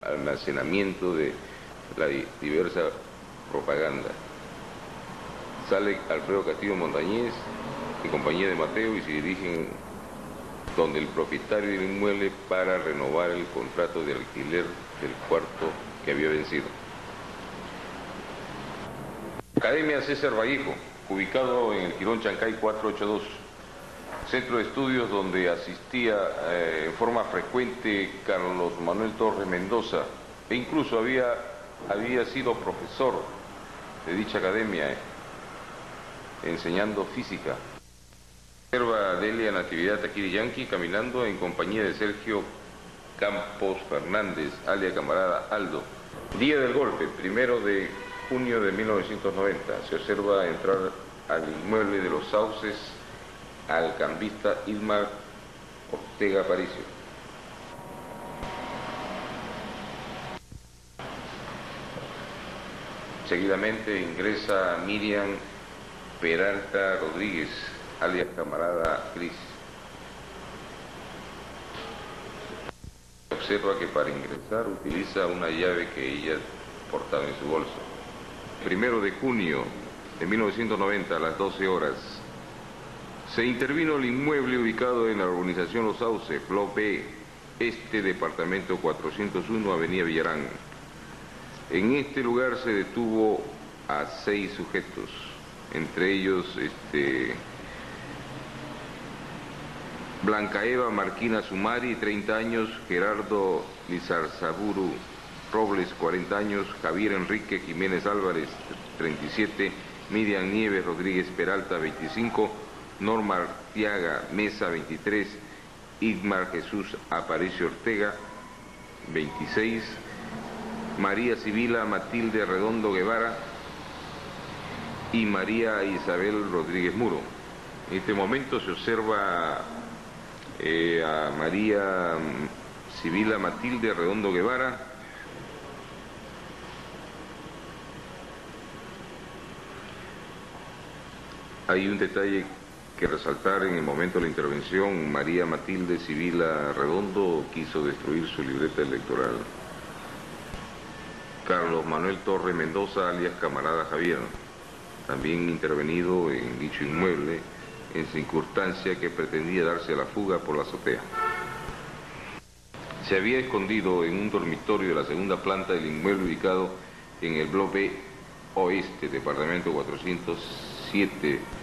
almacenamiento de la diversa propaganda. Sale Alfredo Castillo Montañez en compañía de Mateo y se dirigen donde el propietario del inmueble para renovar el contrato de alquiler del cuarto que había vencido. Academia César Vallejo, ubicado en el Quirón Chancay 482, centro de estudios donde asistía en forma frecuente Carlos Manuel Torres Mendoza, e incluso había sido profesor de dicha academia, enseñando física. Observa a Delia Natividad Taquiri Yanqui caminando en compañía de Sergio Campos Fernández, alias camarada Aldo. Día del golpe, 1 de junio de 1990. Se observa entrar al inmueble de Los Sauces al cambista Ismar Ortega Aparicio. Seguidamente ingresa Miriam Peralta Rodríguez, alias camarada Cris. Observa que para ingresar utiliza una llave que ella portaba en su bolso. 1 de junio de 1990 a las 12 horas. Se intervino el inmueble ubicado en la urbanización Los Sauces, Bloc B, departamento 401, Avenida Villarán. En este lugar se detuvo a 6 sujetos, entre ellos Blanca Eva Marquina Sumari, 30 años, Gerardo Lizarzaburu Robles, 40 años, Javier Enrique Jiménez Álvarez, 37, Miriam Nieves Rodríguez Peralta, 25, Norma Artiaga Mesa, 23, Igmar Jesús Aparicio Ortega, 26, María Sibila Matilde Redondo Guevara y María Isabel Rodríguez Muro. En este momento se observa a María Sibila Matilde Redondo Guevara, hay un detalle que resaltar. En el momento de la intervención, María Matilde Sibila Redondo quiso destruir su libreta electoral. Carlos Manuel Torres Mendoza, alias camarada Javier, también intervenido en dicho inmueble en circunstancia que pretendía darse a la fuga por la azotea. Se había escondido en un dormitorio de la segunda planta del inmueble ubicado en el Bloc B Oeste, departamento 407,